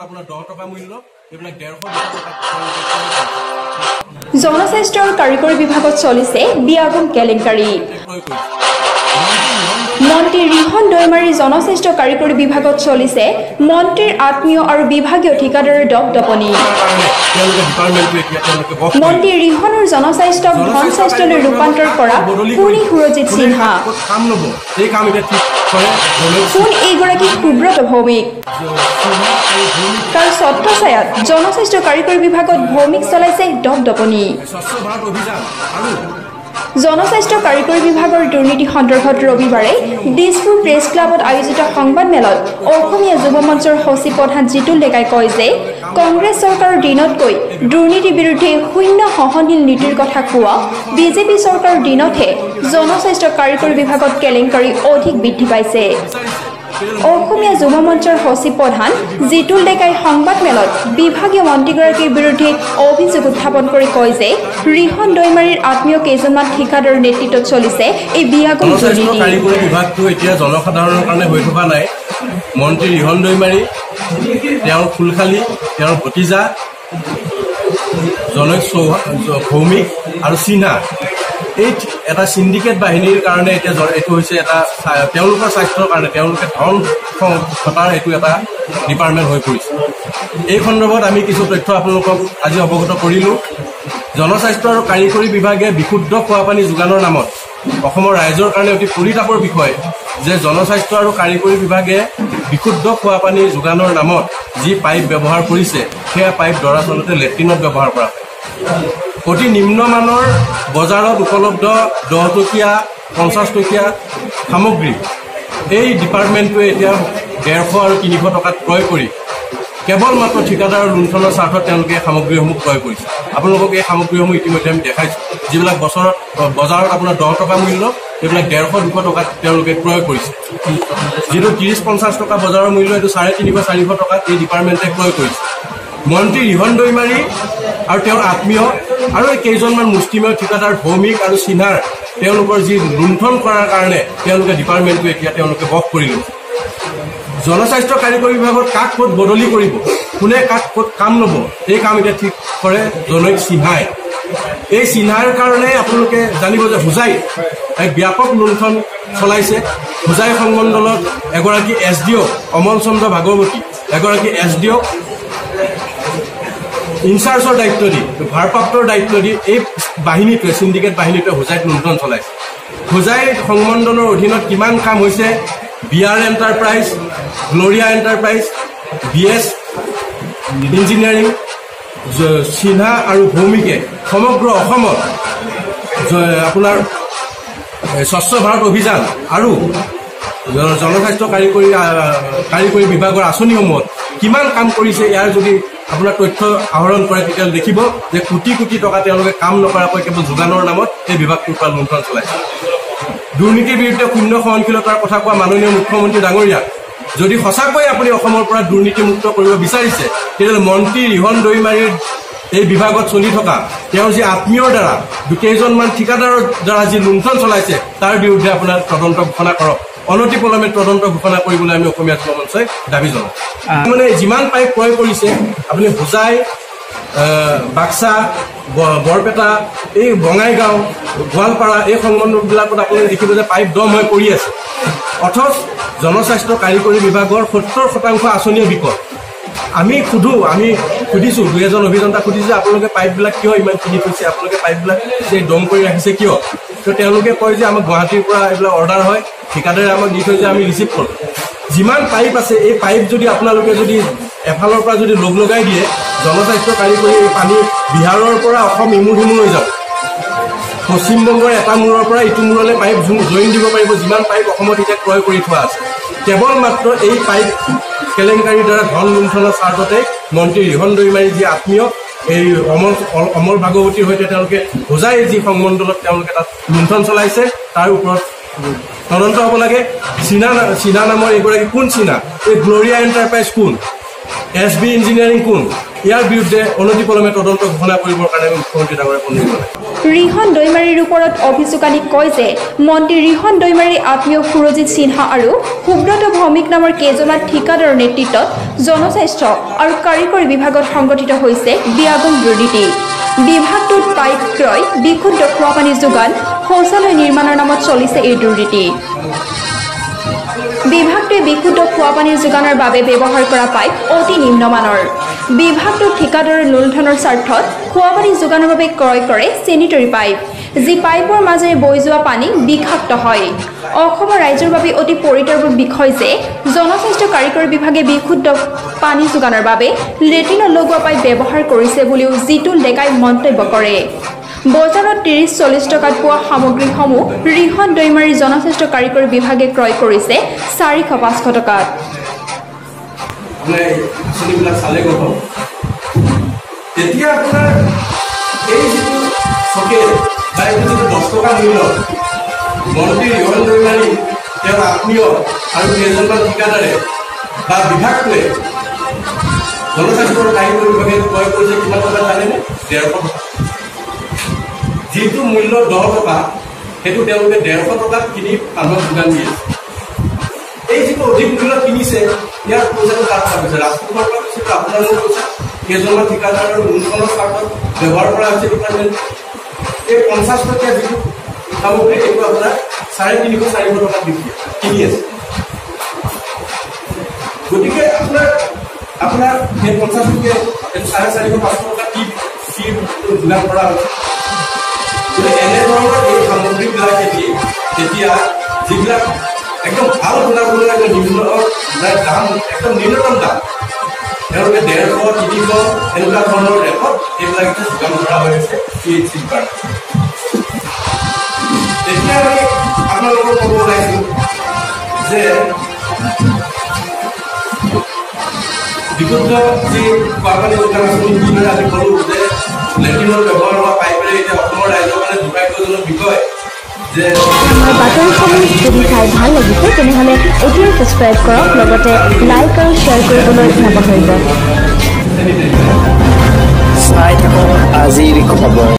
আপোনাৰ 10 টকা মূল্য এইবিলাক 150 টকা। জনস্বাস্থ্য আৰু কাৰিকৰী বিভাগত চলিছে বিয়াগম কেলেংকাৰী। মন্ত্ৰী ৰিহন দৈমাৰী জনস্বাস্থ্য কাৰিকৰী বিভাগত চলিছে মন্ত্ৰীৰ আত্মীয় আৰু বিভাগীয় ঠিকাদাৰৰ দপদপনি। মন্ত্ৰী ৰিহনৰ জনস্বাস্থ্যক ধন স্বাস্থ্যলৈ ৰূপান্তৰ কৰা কোন সুৰজিৎ সিনহা, কোন এইগৰাকী সুব্ৰত ভৌমিক। তাৰ ছত্ৰছায়াত জনস্বাস্থ্য কাৰিকৰী বিভাগত ভৌমিক চলাইছে দপদপনি। জনস্বাস্থ্য কাৰিকৰী বিভাগৰ দুৰ্নীতি সন্দৰ্ভত ৰবিবাৰে দিছপুৰ প্ৰেছ ক্লাবত আয়োজিত সংবাদ মেলত অসমীয়া যুৱ মঞ্চৰ সচিব প্ৰধান জিতুল ডেকাই কয় যে কংগ্ৰেছ চৰকাৰৰ দিনতকৈ দুৰ্নীতি বিৰুদ্ধে শূন্য সহনশীল নীতিৰ কথা কোৱা বিজেপি চৰকাৰৰ দিনতহে জনস্বাস্থ্য কাৰিকৰী বিভাগত কেলেংকাৰী অধিক বৃদ্ধি পাইছে। অসমীয়া যুৱ মঞ্চৰ সচিব প্ৰধান জিতুল ডেকাই সংবাদ মেলত বিভাগীয় মন্ত্ৰীগৰাকীৰ বিৰুদ্ধে অভিযোগ উত্থাপন কৰি কয় যে ৰিহন দৈমাৰীৰ আত্মীয় কেইজনমান ঠিকাদাৰৰ নেতৃত্বত চলিছে এই বিয়াগম দুৰ্নীতি। কাৰিকৰী বিভাগটো এতিয়া জনসাধাৰণৰ কাৰণে হৈ থকা নাই। মন্ত্ৰী ৰিহন দৈমাৰী, তেওঁৰ ফুলখালী, তেওঁৰ ভতিজা জনক ভৌমিক আৰু সিনহা, এই এটা সিন্ডিকেট বাহিনীৰ কাৰণে এতিয়া এইটো হৈছে এটা তেওঁলোকৰ স্বাস্থ্যৰ কাৰণে তেওঁলোকে ধন ঘটাৰ এইটো এটা ডিপাৰ্টমেণ্ট হৈ পৰিছে। এই সন্দৰ্ভত আমি কিছু তথ্য আপোনালোকক আজি অৱগত কৰিলোঁ। জনস্বাস্থ্য আৰু কাৰিকৰী বিভাগে বিশুদ্ধ খোৱাপানী যোগানৰ নামত অসমৰ ৰাইজৰ কাৰণে অতি পৰিতাপৰ বিষয় যে জনস্বাস্থ্য আৰু কাৰিকৰী বিভাগে বিশুদ্ধ খোৱাপানী যোগানৰ নামত যি পাইপ ব্যৱহাৰ কৰিছে সেয়া পাইপ দৰাচলতে লেট্ৰিনত ব্যৱহাৰ কৰা হয়। অতি নিম্নমানৰ বজাৰত উপলব্ধ 10 টকীয়া 50 টকীয়া সামগ্ৰী এই ডিপাৰ্টমেণ্টটোৱে এতিয়া 150 আৰু 300 টকাত ক্ৰয় কৰি কেৱল মাত্ৰ ঠিকাদাৰৰ লুণ্ঠনৰ স্বাৰ্থত তেওঁলোকে সামগ্ৰীসমূহ ক্ৰয় কৰিছে। আপোনালোকক এই সামগ্ৰীসমূহ ইতিমধ্যে আমি দেখাইছোঁ, যিবিলাক বজাৰত আপোনাৰ 10 টকা মূল্য এইবিলাক 150-200 টকাত তেওঁলোকে ক্ৰয় কৰিছে। যিটো 30-50 টকা বজাৰৰ মূল্য এইটো 350-400 টকাত এই ডিপাৰ্টমেণ্টে ক্ৰয় কৰিছে। মন্ত্ৰী ৰিহন দৈমাৰী আৰু তেওঁৰ আত্মীয় আৰু কেইজনমান মুষ্টিমেয় ঠিকাদাৰ ভৌমিক আৰু সিনহাৰ তেওঁলোকৰ যি লুণ্ঠন কৰাৰ কাৰণে তেওঁলোকে ডিপাৰ্টমেণ্টটো এতিয়া তেওঁলোকে বশ কৰিলে। জনস্বাস্থ্য কাৰিকৰী বিভাগত কাক ক'ত বদলি কৰিব, কোনে কাক ক'ত কাম ল'ব, এই কাম এতিয়া ঠিক কৰে জনক সিনহাই। এই সিনহাৰ কাৰণে আপোনালোকে জানিব যে হোজাই এক ব্যাপক লুণ্ঠন চলাইছে। হোজাই সংমণ্ডলত এগৰাকী SDO অমল চন্দ্ৰ ভাগৱতী, এগৰাকী SDO ইনচাৰ্জৰ দায়িত্ব দি ভাৰপ্ৰাপ্তৰ দায়িত্ব দি এই বাহিনীটোৱে সিন্ডিকেট বাহিনীটোৱে হোজাইত লুণ্ঠন চলাইছে। হোজাই সংমণ্ডলৰ অধীনত কিমান কাম হৈছে, BR enterprise, Gloria enterprise, BS engineering, Sinha আৰু ভৌমিকে সমগ্ৰ অসমত আপোনাৰ স্বচ্ছ ভাৰত অভিযান আৰু জনস্বাস্থ্য কাৰিকৰী বিভাগৰ আঁচনিসমূহত কিমান কাম কৰিছে ইয়াৰ যদি আপোনাৰ তথ্য আহৰণ কৰে তেতিয়াহ'লে দেখিব যে কোটি কোটি টকা তেওঁলোকে কাম নকৰাকৈ কেৱল যোগানৰ নামত এই বিভাগটোৰ পৰা লুণ্ঠন চলাইছে। দুৰ্নীতিৰ বিৰুদ্ধে শূন্য সহনশীলতাৰ কথা কোৱা মাননীয় মুখ্যমন্ত্ৰী ডাঙৰীয়াক যদি সঁচাকৈ আপুনি অসমৰ পৰা দুৰ্নীতিমুক্ত কৰিব বিচাৰিছে তেতিয়াহ'লে মন্ত্ৰী ৰিহন দৈমাৰীৰ এই বিভাগত চলি থকা তেওঁৰ যি আত্মীয়ৰ দ্বাৰা কেইজনমান ঠিকাদাৰৰ দ্বাৰা যি লুণ্ঠন চলাইছে তাৰ বিৰুদ্ধে আপোনাৰ তদন্ত ঘোষণা কৰক। অনতিপলমে তদন্ত ঘোষণা কৰিবলৈ আমি অসমীয়া যুৱ মঞ্চই দাবী জনাওঁ। মানে যিমান পাইপ ক্ৰয় কৰিছে আপুনি হোজাই, বাক্সা, বৰপেটা, এই বঙাইগাঁও, গোৱালপাৰা এই সংমণ্ডলবিলাকত আপুনি দেখিব যে পাইপ দম হৈ পৰি আছে। অথচ জনস্বাস্থ্য কাৰিকৰী বিভাগৰ 70% আঁচনিয়ে বিকল। আমি সুধিছোঁ, 2-এজন অভিযন্তা সুধিছোঁ যে আপোনালোকে পাইপবিলাক কিয় ইমান কিনি থৈছে, আপোনালোকে পাইপবিলাক যে দম কৰি ৰাখিছে কিয়? তো তেওঁলোকে কয় যে আমাক গুৱাহাটীৰ পৰা এইবিলাক অৰ্ডাৰ হয়, ঠিকাদাৰে আমাক দি থৈ যে আমি ৰিচিভ কৰোঁ। যিমান পাইপ আছে এই পাইপ যদি আপোনালোকে যদি এফালৰ পৰা যদি লগাই দিয়ে, জনস্বাস্থ্য কাৰিকৰী পানী বিহাৰৰ পৰা অসম ইমূৰ সিমূৰ হৈ যাব। পশ্চিমবংগৰ এটা মূৰৰ পৰা ইটো মূৰলৈ পাইপ জইন দিব পাৰিব, যিমান পাইপ অসমত এতিয়া ক্ৰয় কৰি থোৱা আছে। কেৱল মাত্ৰ এই পাইপ কেলেংকাৰীৰ দ্বাৰা ধন লুণ্ঠনৰ স্বাৰ্থতে মন্ত্ৰী ৰিহন দৈমাৰী যি আত্মীয় এই অমল ভাগৱতীৰ সৈতে তেওঁলোকে হোজাই যি সংমণ্ডলত তেওঁলোকে তাত লুণ্ঠন চলাইছে তাৰ ওপৰত তদন্ত হ'ব লাগে। সিনহা নামৰ এগৰাকী কোন সিনহা, এই গ্লৰিয়া এণ্টাৰপ্ৰাইজ কোন, SB ইঞ্জিনিয়াৰিং কোন ইয়াৰ বিৰুদ্ধে অনতিপলমে তদন্ত ঘোষণা কৰিবৰ কাৰণে মুখ্যমন্ত্ৰী ডাঙৰীয়াই পনিৰ কৰে ৰিহন দৈমাৰীৰ ওপৰত অভিযোগ আনি কয় যে মন্ত্ৰী ৰিহন দৈমাৰীৰ আত্মীয় সুৰজিৎ সিনহা আৰু সুব্ৰত ভৌমিক নামৰ কেইজনমান ঠিকাদাৰৰ নেতৃত্বত জনস্বাস্থ্য আৰু কাৰিকৰী বিভাগত সংগঠিত হৈছে বিয়াগম দুৰ্নীতি বিভাগটোত পাইপ ক্ৰয় বিশুদ্ধ খোৱাপানী যোগান শৌচালয় নিৰ্মাণৰ নামত চলিছে এই দুৰ্নীতি বিভাগটোৱে বিশুদ্ধ খোৱাপানীৰ যোগানৰ বাবে ব্যৱহাৰ কৰা পাইপ অতি নিম্নমানৰ বিভাগটোৰ ঠিকাদাৰৰ মূলধনৰ স্বাৰ্থত খোৱাপানী যোগানৰ বাবে ক্ৰয় কৰে চেনিটৰী পাইপ যি পাইপৰ মাজেৰে বৈ যোৱা পানী বিষাক্ত হয় অসমৰ ৰাইজৰ বাবে অতি পৰিতাপৰ বিষয় যে জনস্বাস্থ্য কাৰিকৰী বিভাগে বিশুদ্ধ পানী যোগানৰ বাবে লেট্ৰিনত লগোৱা পাইপ ব্যৱহাৰ কৰিছে বুলিও জিতুল ডেকাই মন্তব্য কৰে বজাৰত ৩০-৪০ টকাত পোৱা সামগ্ৰীসমূহ ৰিহন দৈমাৰীৰ জনস্বাস্থ্য কাৰিকৰী বিভাগে ক্ৰয় কৰিছে ৪০০-৫০০ টকাত তেতিয়া আপোনাৰ এই যিটো চকেট বা এইটো যিটো 10 টকা মূল্য মন্ত্ৰী ৰিহন দৈমাৰী তেওঁৰ আত্মীয় আৰু কেইজনমান ঠিকাদাৰে বা বিভাগটোৱে জনস্বাস্থ্যৰ কাৰিকৰী বিভাগে ক্ৰয় কৰিছে কিমান টকা জানেনে ১৫০ টকা যিটো মূল্য 10 টকা সেইটো তেওঁলোকে 150 টকাত কিনি মানুহক যোগান দিয়ে এই যিটো অধিক মূল্যত কিনিছে ইয়াৰ পইচাটো কাট কৰিছে ৰাজকোষৰ পৰা কিছু আপোনালোকৰ পইচা কেইজনমান ঠিকাদাৰৰ মূলধনৰ স্বাৰ্থত ব্যৱহাৰ কৰা হৈছে ডিপাৰ্টমেণ্ট এই 50 টকীয়া যিটো সামগ্ৰী এইটো আপোনাৰ 350-400 টকাত কিনি আছে গতিকে আপোনাৰ সেই 50 টকীয়া 450-500 টকা কি যোগান কৰা হৈছে এনেধৰণৰ এই সামগ্ৰীবিলাকে দি তেতিয়া যিবিলাক একদম ভাল গুণাগুণৰ নিম্ন দাম একদম নিম্নতম দাম তেওঁলোকে 150-300 এনেকুৱা ধৰণৰ ৰেটত এইবিলাক এতিয়া যোগান ধৰা হৈ আছে CHC এতিয়া আমি আপোনালোকক ক'ব ওলাইছোঁ যে বিশুদ্ধ যি খোৱাপানী যোগান আঁচনি কিদৰে আমি ক'লোঁ যে লেট্ৰিনৰ ব্যৱহাৰ হোৱা পাইপেৰে এতিয়া অসমৰ ৰাইজৰ কাৰণে দুৰ্ভাগ্যজনক বিষয় যে আমাৰ বাতৰিসমূহ যদি চাই ভাল লাগিছে তেনেহ'লে এতিয়াই ছাবস্ক্ৰাইব কৰক লগতে লাইক আৰু শ্বেয়াৰ কৰিবলৈ নাপাহৰিব চাই থাকক আজিৰ খবৰ।